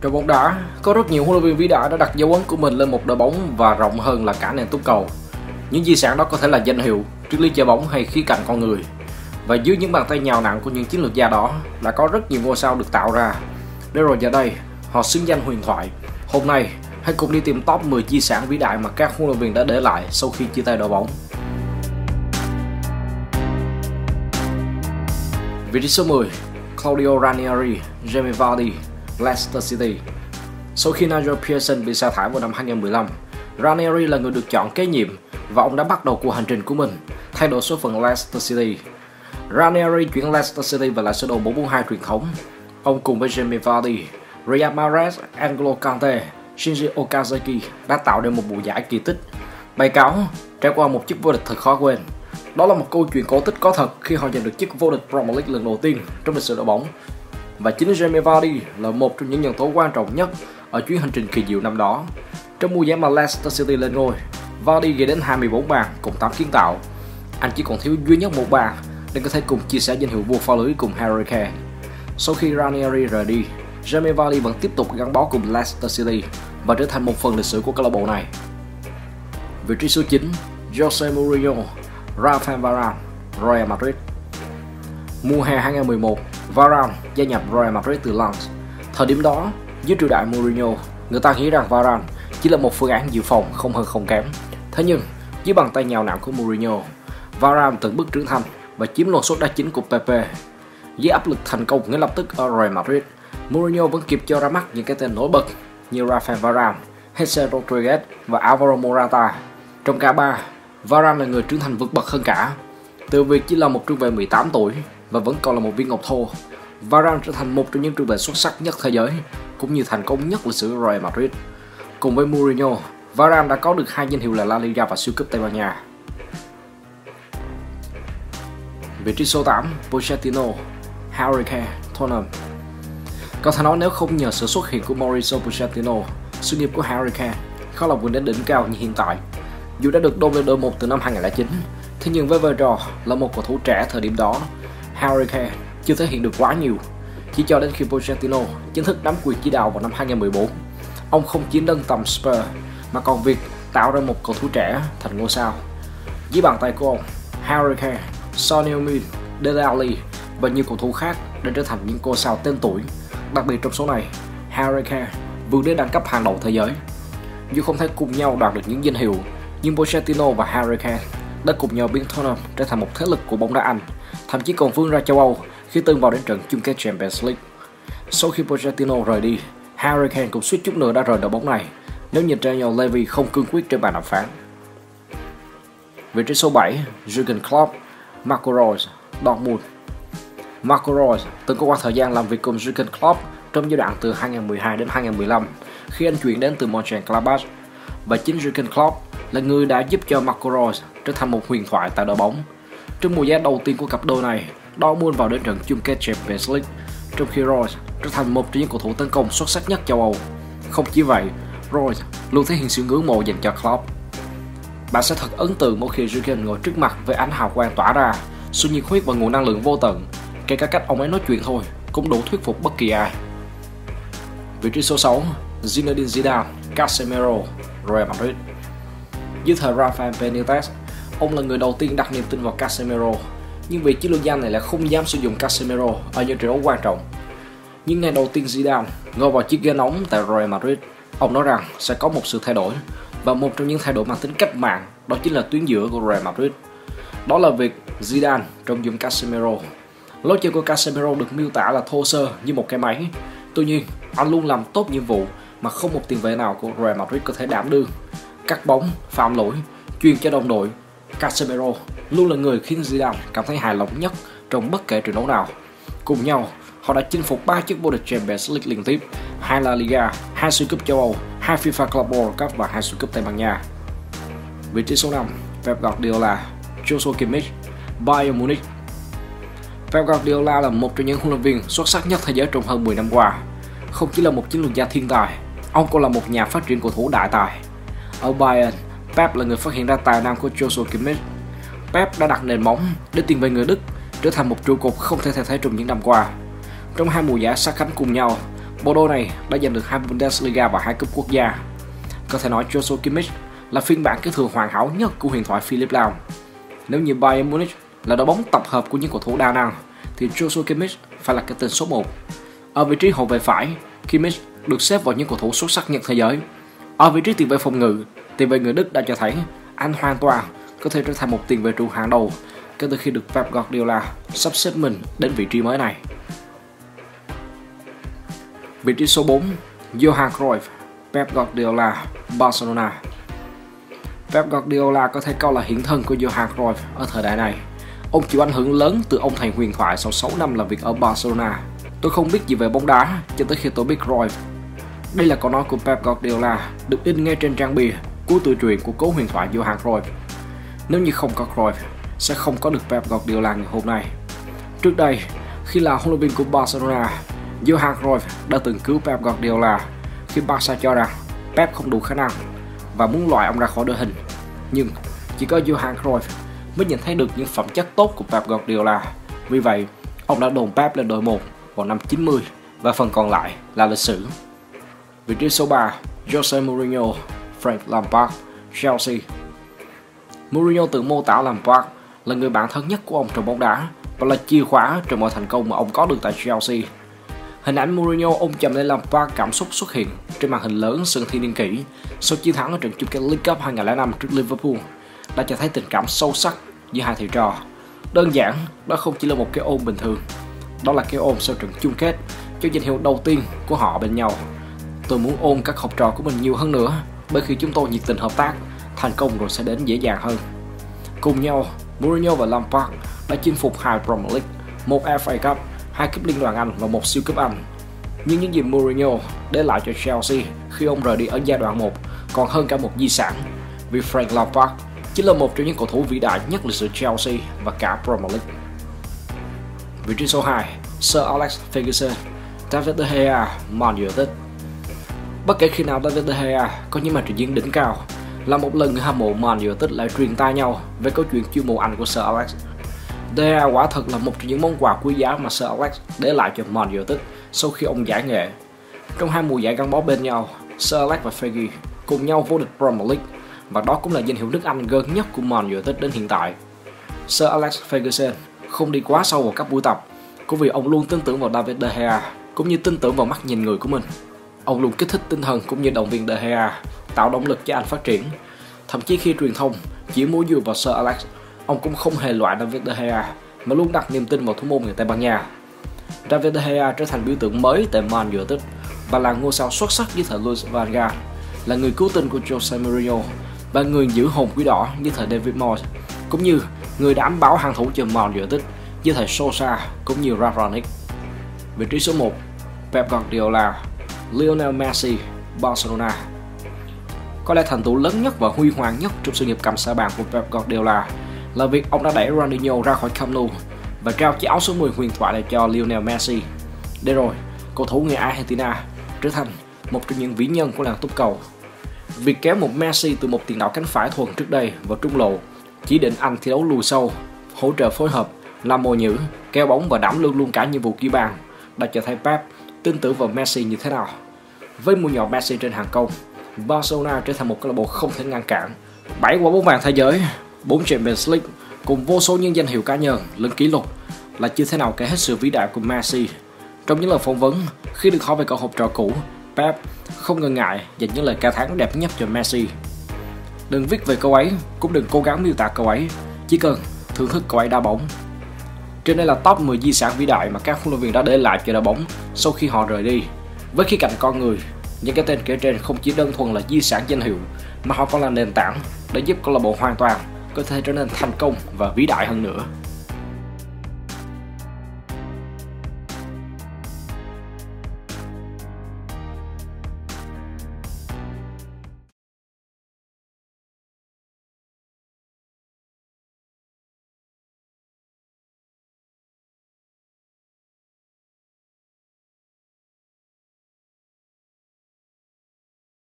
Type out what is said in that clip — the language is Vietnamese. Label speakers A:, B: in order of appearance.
A: Trong bóng đá, có rất nhiều huấn luyện viên vĩ đại đã đặt dấu ấn của mình lên một đội bóng và rộng hơn là cả nền túc cầu. Những di sản đó có thể là danh hiệu, triết lý chơi bóng hay khía cạnh con người. Và dưới những bàn tay nhào nặng của những chiến lược gia đó đã có rất nhiều ngôi sao được tạo ra. Để rồi giờ đây, họ xứng danh huyền thoại. Hôm nay, hãy cùng đi tìm top 10 di sản vĩ đại mà các huấn luyện viên đã để lại sau khi chia tay đội bóng. Vị trí số 10, Claudio Ranieri, Jamie Vardy, Leicester City. Sau khi Nigel Pearson bị sa thải vào năm 2015, Ranieri là người được chọn kế nhiệm và ông đã bắt đầu cuộc hành trình của mình, thay đổi số phận Leicester City. Ranieri chuyển Leicester City về lại sơ đồ 4-4-2 truyền thống. Ông cùng với Jamie Vardy, Riyad Mahrez, N'Golo Kante, Shinji Okazaki đã tạo nên một bộ giải kỳ tích. Báo cáo trải qua một chức vô địch thật khó quên. Đó là một câu chuyện cổ tích có thật khi họ giành được chức vô địch Premier League lần đầu tiên trong lịch sử đội bóng. Và chính Jamie Vardy là một trong những nhân tố quan trọng nhất ở chuyến hành trình kỳ diệu năm đó. Trong mùa giải mà Leicester City lên ngôi, Vardy ghi đến 24 bàn cùng 8 kiến tạo. Anh chỉ còn thiếu duy nhất một bàn để có thể cùng chia sẻ danh hiệu vua phá lưới cùng Harry Kane. Sau khi Ranieri rời đi, Jamie Vardy vẫn tiếp tục gắn bó cùng Leicester City và trở thành một phần lịch sử của câu lạc bộ này. Vị trí số 9, Jose Mourinho, Rafael Varane, Real Madrid. Mùa hè 2011, Varane gia nhập Real Madrid từ Lens. Thời điểm đó, dưới triều đại Mourinho, người ta nghĩ rằng Varane chỉ là một phương án dự phòng không hơn không kém. Thế nhưng, dưới bàn tay nhào nặng của Mourinho, Varane từng bước trưởng thành và chiếm luôn suất đá chính của Pepe. Dưới áp lực thành công ngay lập tức ở Real Madrid, Mourinho vẫn kịp cho ra mắt những cái tên nổi bật như Rafael Varane, Jesse Rodriguez và Alvaro Morata. Trong cả ba, Varane là người trưởng thành vượt bậc hơn cả. Từ việc chỉ là một trung vệ 18 tuổi và vẫn còn là một viên ngọc thô, Varane trở thành một trong những trung vệ xuất sắc nhất thế giới, cũng như thành công nhất lịch sử Real Madrid. Cùng với Mourinho, Varane đã có được 2 danh hiệu là La Liga và siêu cúp Tây Ban Nha. Vị trí số 8, Pochettino, Harry Kane, Tottenham. Có thể nói nếu không nhờ sự xuất hiện của Mauricio Pochettino, sự nghiệp của Harry Kane khó lòng vươn đến đỉnh cao như hiện tại. Dù đã được đôn lên đội 1 từ năm 2009, thế nhưng với vai trò là một cầu thủ trẻ thời điểm đó, Harry Kane chưa thể hiện được quá nhiều. Chỉ cho đến khi Pochettino chính thức nắm quyền chỉ đạo vào năm 2014, ông không chỉ nâng tầm Spurs mà còn việc tạo ra một cầu thủ trẻ thành ngôi sao. Dưới bàn tay của ông, Harry Kane, Son Heung-min, Dele Alli và nhiều cầu thủ khác đã trở thành những ngôi sao tên tuổi. Đặc biệt trong số này, Harry Kane vươn đến đẳng cấp hàng đầu thế giới. Dù không thể cùng nhau đạt được những danh hiệu, nhưng Pochettino và Harry Kane đã cùng nhau biến Tottenham trở thành một thế lực của bóng đá Anh, thậm chí còn vươn ra châu Âu khi từng vào đến trận chung kết Champions League. Sau khi Pochettino rời đi, Harry Kane cũng suýt chút nữa đã rời đội bóng này nếu như Daniel Levy không cương quyết trên bàn đàm phán. Vị trí số 7, Jurgen Klopp, Marco Reus, Dortmund. Marco Reus từng có qua thời gian làm việc cùng Jurgen Klopp trong giai đoạn từ 2012 đến 2015 khi anh chuyển đến từ Mönchengladbach, và chính Jurgen Klopp là người đã giúp cho Marco Reus trở thành một huyền thoại tại đội bóng. Trong mùa giải đầu tiên của cặp đôi này, Dortmund vào đến trận chung kết Champions League, trong khi Reus trở thành một trong những cầu thủ tấn công xuất sắc nhất châu Âu. Không chỉ vậy, Reus luôn thể hiện sự ngưỡng mộ dành cho Klopp. Bạn sẽ thật ấn tượng mỗi khi Jurgen ngồi trước mặt với ánh hào quang tỏa ra, sự nhiệt huyết và nguồn năng lượng vô tận. Kể cả cách ông ấy nói chuyện thôi cũng đủ thuyết phục bất kỳ ai. Vị trí số 6, Zinedine Zidane, Casemiro, Real Madrid. Dưới thời Rafael Benitez, ông là người đầu tiên đặt niềm tin vào Casemiro, nhưng vị chiến lược gia này lại không dám sử dụng Casemiro ở những trận đấu quan trọng. Nhưng ngày đầu tiên Zidane ngồi vào chiếc ghế nóng tại Real Madrid, ông nói rằng sẽ có một sự thay đổi, và một trong những thay đổi mang tính cách mạng đó chính là tuyến giữa của Real Madrid. Đó là việc Zidane trọng dụng Casemiro. Lối chơi của Casemiro được miêu tả là thô sơ như một cái máy. Tuy nhiên, anh luôn làm tốt nhiệm vụ mà không một tiền vệ nào của Real Madrid có thể đảm đương. Cắt bóng, phạm lỗi, chuyền cho đồng đội, Casemiro luôn là người khiến Zidane cảm thấy hài lòng nhất trong bất kể trận đấu nào. Cùng nhau, họ đã chinh phục 3 chức vô địch Champions League liên tiếp, 2 La Liga, 2 siêu cúp châu Âu, 2 FIFA Club World Cup và 2 siêu cúp Tây Ban Nha. Vị trí số 5, Pep Guardiola, Joshua Kimmich, Bayern Munich. Pep Guardiola là một trong những huấn luyện viên xuất sắc nhất thế giới trong hơn 10 năm qua. Không chỉ là một chiến lược gia thiên tài, ông còn là một nhà phát triển cầu thủ đại tài. Ở Bayern, Pep là người phát hiện ra tài năng của Joshua Kimmich. Pep đã đặt nền móng để tiền vệ người Đức trở thành một trụ cột không thể thay thế trong những năm qua. Trong 2 mùa giải sát cánh cùng nhau, bộ đôi này đã giành được 2 Bundesliga và 2 cúp quốc gia. Có thể nói Joshua Kimmich là phiên bản kế thừa hoàn hảo nhất của huyền thoại Philipp Lahm. Nếu như Bayern Munich là đội bóng tập hợp của những cầu thủ đa năng, thì Joshua Kimmich phải là cái tên số 1. Ở vị trí hậu vệ phải, Kimmich được xếp vào những cầu thủ xuất sắc nhất thế giới. Ở vị trí tiền vệ phòng ngự, tiền vệ người Đức đã cho thấy anh hoàn toàn có thể trở thành một tiền vệ trụ hàng đầu kể từ khi được Pep Guardiola sắp xếp mình đến vị trí mới này. Vị trí số 4, Johan Cruyff, Pep Guardiola, Barcelona. Pep Guardiola có thể coi là hiện thân của Johan Cruyff ở thời đại này. Ông chịu ảnh hưởng lớn từ ông thầy huyền thoại sau 6 năm làm việc ở Barcelona. Tôi không biết gì về bóng đá cho tới khi tôi biết Cruyff. Đây là câu nói của Pep Guardiola được in ngay trên trang bìa của tự truyện của cố huyền thoại Johan Cruyff. Nếu như không có Cruyff, sẽ không có được Pep Guardiola ngày hôm nay. Trước đây, khi là huấn luyện viên của Barcelona, Johan Cruyff đã từng cứu Pep Guardiola khi Barca cho rằng Pep không đủ khả năng và muốn loại ông ra khỏi đội hình. Nhưng chỉ có Johan Cruyff mới nhận thấy được những phẩm chất tốt của Pep Guardiola. Vì vậy, ông đã đồn Pep lên đội 1 vào năm 90 và phần còn lại là lịch sử. Vị trí số 3, Jose Mourinho, Frank Lampard, Chelsea. Mourinho tự mô tả Lampard là người bạn thân nhất của ông trong bóng đá và là chìa khóa cho mọi thành công mà ông có được tại Chelsea. Hình ảnh Mourinho ôm chầm lấy Lampard cảm xúc xuất hiện trên màn hình lớn sân Thiên Niên Kỷ sau chiến thắng ở trận chung kết League Cup 2005 trước Liverpool đã cho thấy tình cảm sâu sắc giữa hai thầy trò. Đơn giản, đó không chỉ là một cái ôm bình thường, đó là cái ôm sau trận chung kết cho danh hiệu đầu tiên của họ bên nhau. Tôi muốn ôm các học trò của mình nhiều hơn nữa, bởi khi chúng tôi nhiệt tình hợp tác, thành công rồi sẽ đến dễ dàng hơn. Cùng nhau, Mourinho và Lampard đã chinh phục 2 Premier League, 1 FA Cup, 2 cúp Liên đoàn Anh và 1 siêu cúp Anh. Nhưng những gì Mourinho để lại cho Chelsea khi ông rời đi ở giai đoạn 1 còn hơn cả một di sản, vì Frank Lampard chính là một trong những cầu thủ vĩ đại nhất lịch sử Chelsea và cả Premier League. Vị trí số 2, Sir Alex Ferguson, David De Gea, Man United. Bất kể khi nào David De Gea có những màn trình diễn đỉnh cao, là một lần người hâm mộ Man United lại truyền tai nhau về câu chuyện chuyên môn Anh của Sir Alex. De Gea quả thật là một trong những món quà quý giá mà Sir Alex để lại cho Man United sau khi ông giải nghệ. Trong 2 mùa giải gắn bó bên nhau, Sir Alex và Fergie cùng nhau vô địch Premier League, và đó cũng là danh hiệu nước Anh gần nhất của Man United đến hiện tại. Sir Alex Ferguson không đi quá sâu vào các buổi tập, cũng vì ông luôn tin tưởng vào David De Gea cũng như tin tưởng vào mắt nhìn người của mình. Ông luôn kích thích tinh thần cũng như động viên De Gea, tạo động lực cho anh phát triển. Thậm chí khi truyền thông chỉ muốn dựa vào Sir Alex, ông cũng không hề loại David De Gea mà luôn đặt niềm tin vào thủ môn người Tây Ban Nha. David De Gea trở thành biểu tượng mới tại Man United và là ngôi sao xuất sắc với thời Louis van Gaal, là người cứu tinh của Jose Mourinho và người giữ hồn quỷ đỏ với thời David Moyes, cũng như người đảm bảo hàng thủ cho Man United với thời Solskjaer cũng như Ralf Rangnick. Vị trí số 1, Pep Guardiola, Lionel Messi, Barcelona. Có lẽ thành tựu lớn nhất và huy hoàng nhất trong sự nghiệp cầm sa bàn của Pep Guardiola là việc ông đã đẩy Ronaldinho ra khỏi Camp Nou và trao chiếc áo số 10 huyền thoại này cho Lionel Messi. Để rồi, cầu thủ người Argentina trở thành một trong những vĩ nhân của làng túc cầu. Việc kéo một Messi từ một tiền đạo cánh phải thuần trước đây vào trung lộ, chỉ định anh thi đấu lùi sâu, hỗ trợ phối hợp, làm mồi nhử, kéo bóng và đảm đương luôn cả nhiệm vụ ghi bàn, đã cho thấy Pep tin tưởng vào Messi như thế nào. Với mùi nhọn Messi trên hàng công, Barcelona trở thành một câu lạc bộ không thể ngăn cản. 7 quả bóng vàng thế giới, 4 Champions League cùng vô số những danh hiệu cá nhân lẫn kỷ lục là chưa thể nào kể hết sự vĩ đại của Messi. Trong những lời phỏng vấn, khi được hỏi về cậu học trò cũ, Pep không ngần ngại dành những lời ca thán đẹp nhất cho Messi. Đừng viết về cậu ấy, cũng đừng cố gắng miêu tả cậu ấy, chỉ cần thưởng thức cậu ấy đá bóng. Trên đây là top 10 di sản vĩ đại mà các huấn luyện viên đã để lại cho đội bóng sau khi họ rời đi. Với khía cạnh con người, những cái tên kể trên không chỉ đơn thuần là di sản danh hiệu, mà họ còn là nền tảng để giúp câu lạc bộ hoàn toàn có thể trở nên thành công và vĩ đại hơn nữa.